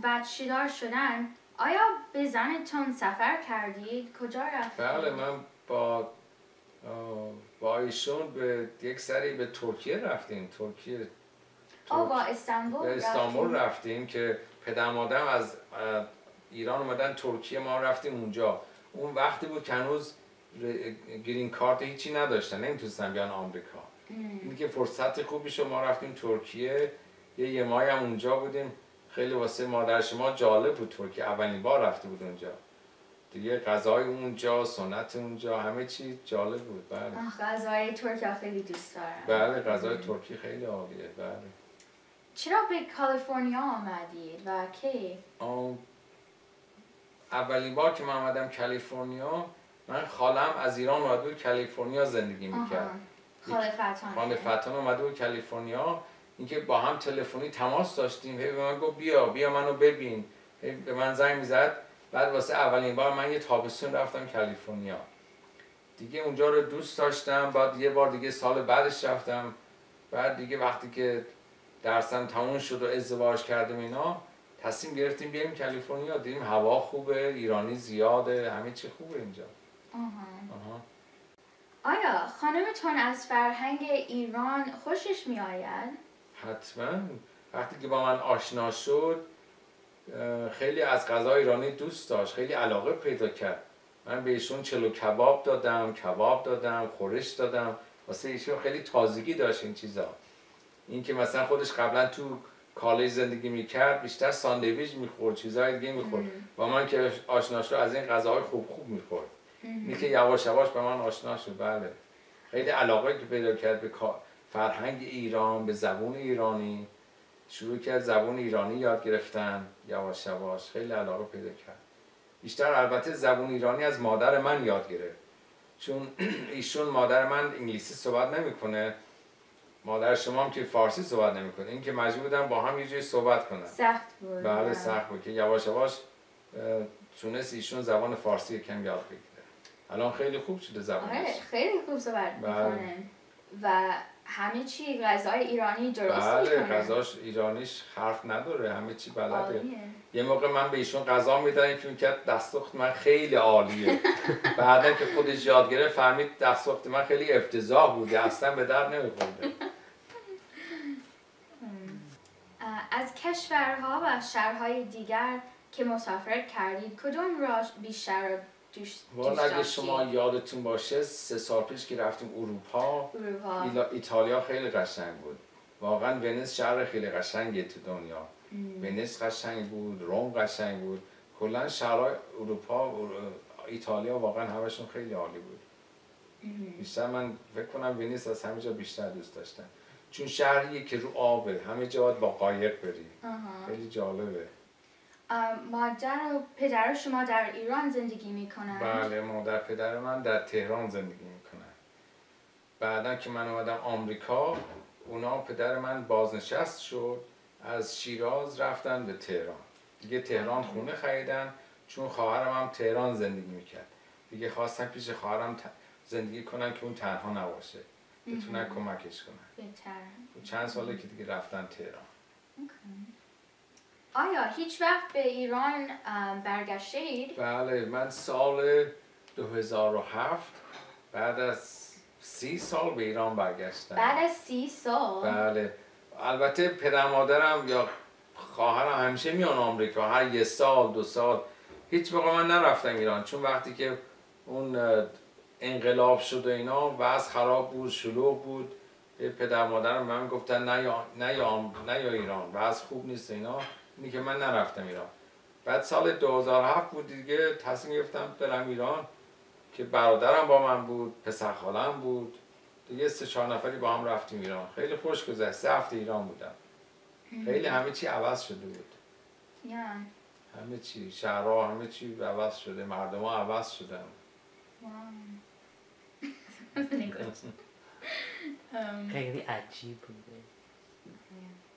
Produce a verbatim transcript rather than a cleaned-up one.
بچه دار شدن آیا به زنتون سفر کردید؟ کجا رفتید؟ بله من با با ایشون به یک سری به ترکیه رفتیم. ترکیه آه با استانبول به استانبول رفتیم. رفتیم که پدر مادرم از ایران اومدن ترکیه، ما رفتیم اونجا. اون وقتی بود که هنوز گرین کارت هیچی نداشتن، نمیتونستن بیان آمریکا. این که فرصت خوبی شد، ما رفتیم ترکیه، یه یه ماهی هم اونجا بودیم. خیلی واسه مادر شما جالب بود ترکیه، اولین بار رفته بود اونجا. دیگه غذای اونجا، سنت اونجا، همه چی جالب بود. بله. غذای ترکیه خیلی دوست دارم. بله غذای ترکی خیلی عالیه. بله. چرا به کالیفرنیا آمدید و کی؟ اولین بار که من آمدم کالیفرنیا، من خالم از ایران اومده بود کالیفرنیا زندگی میکرد. خاله فتان. خاله فتان اومده بود کالیفرنیا. اینکه با هم تلفنی تماس داشتیم، هی به من گفت بیا بیا منو ببین، هی به من زنگ میزد. بعد واسه اولین بار من یه تابستون رفتم کالیفرنیا. دیگه اونجا رو دوست داشتم. بعد یه بار دیگه سال بعدش رفتم. بعد دیگه وقتی که درسم تموم شد و ازدواج کردم اینا، تصمیم گرفتیم بیایم کالیفرنیا. دیدیم هوا خوبه، ایرانی زیاده، همه چی خوبه اینجا. آها. آها. آیا خانمتون از فرهنگ ایران خوشش می آید؟ حتما. وقتی که با من آشنا شد خیلی از غذای ایرانی دوست داشت، خیلی علاقه پیدا کرد. من به ایشون چلو کباب دادم، کباب دادم، خورش دادم. واسه ایشون خیلی تازگی داشت این چیزا. این که مثلا خودش قبلا تو کالج زندگی میکرد، بیشتر ساندویچ میخورد، چیزای دیگه میخورد. با من که آشنا شد از این غذاهای خوب خوب میخورد. این که یواش یواش به من آشنا شد. بله. خیلی علاقه که پیدا کرد به فرهنگ ایران، به زبون ایرانی. شروع کرد زبون ایرانی یاد گرفتن یواش یواش. خیلی علاقه پیدا کرد. بیشتر البته زبون ایرانی از مادر من یاد گرفت. چون ایشون مادر من انگلیسی صحبت نمیکنه. مادر شما هم که فارسی صحبت نمیکنه. این که مجبور بودن با هم یه جوری صحبت کنن. سخت بود. بله سخت بود که یواش یواش تونست ایشون زبان فارسی کم یاد بگیره. الان خیلی خوب شده زبانش. آره خیلی خوب صحبت میکنه. و همه چی غذای ایرانی درست بله میکنه. بله غذاش ایرانیش حرف نداره، همه چی بلده. یه موقع من به ایشون غذا میدادم فکر کرد دستپخت من خیلی عالیه. بعدا که خودش یاد گرفت فهمید دستپخت من خیلی افتضاح بوده، اصلا به درد نمیخورده. از کشورها و شهرهای دیگر که مسافرت کردید کدوم را بیشتر دوست والا اگه شما یادتون باشه سه سال پیش که رفتیم اروپا, اروپا. ایتالیا خیلی قشنگ بود. واقعا ونیز شهر خیلی قشنگیه تو دنیا. ونیز قشنگ بود، روم قشنگ بود. کلا شهرهای اروپا ایتالیا واقعا همشون خیلی عالی بود. بیشتر من فکر کنم ونیز از همه جا بیشتر دوست داشتم. چون شهریه که رو آبه، همه جا باید با قایق بری. خیلی جالبه. مادر و پدر شما در ایران زندگی میکنن؟ بله مادر پدر من در تهران زندگی میکنن. بعدا که من اومدم آمریکا، اونا پدر من بازنشست شد، از شیراز رفتن به تهران. دیگه تهران خونه خریدن چون خواهرم هم تهران زندگی میکرد. دیگه خواستن پیش خواهرم زندگی کنن که اون تنها نباشه، بتونن کمکش کنن. بهتر. چند ساله که دیگه رفتن تهران. آیا هیچ وقت به ایران برگشتید؟ بله من سال دو هزار و هفت بعد از سی سال به ایران برگشتم. بعد از سی سال؟ بله. البته پدر مادرم یا خواهرم همیشه میان آمریکا، هر یه سال دو سال. هیچ موقع من نرفتم ایران چون وقتی که اون انقلاب شد و اینا وضع خراب بود، شلوغ بود. پدر مادرم من گفتن نه یا نه یا نه یا ایران وضع خوب نیست اینا. اینی که من نرفتم ایران. بعد سال دو هزار و هفت بود دیگه تصمیم گرفتم برم ایران که برادرم با من بود، پسر خالم بود. دیگه سه چهار نفری با هم رفتیم ایران. خیلی خوش گذشت. سه هفته ایران بودم. خیلی همه چی عوض شده بود. yeah. همه چی، شهرها همه چی عوض شده، مردم ها عوض شدن. خیلی عجیب بوده.